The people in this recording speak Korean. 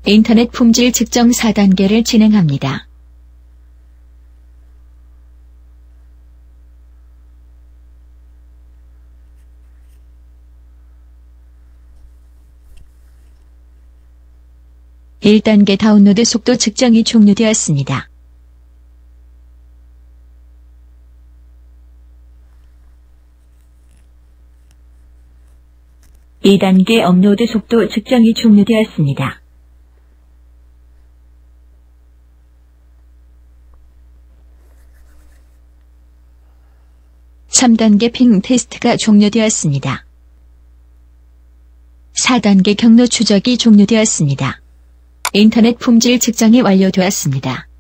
인터넷 품질 측정 4단계를 진행합니다. (1단계) 다운로드 속도 측정이 종료되었습니다. (2단계) 업로드 속도 측정이 종료되었습니다. (3단계) 핑 테스트가 종료되었습니다. (4단계) 경로 추적이 종료되었습니다. 인터넷 품질 측정이 완료되었습니다.